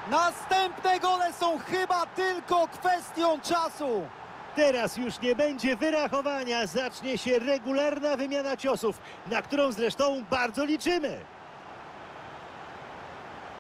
Następne gole są chyba tylko kwestią czasu. Teraz już nie będzie wyrachowania, zacznie się regularna wymiana ciosów, na którą zresztą bardzo liczymy.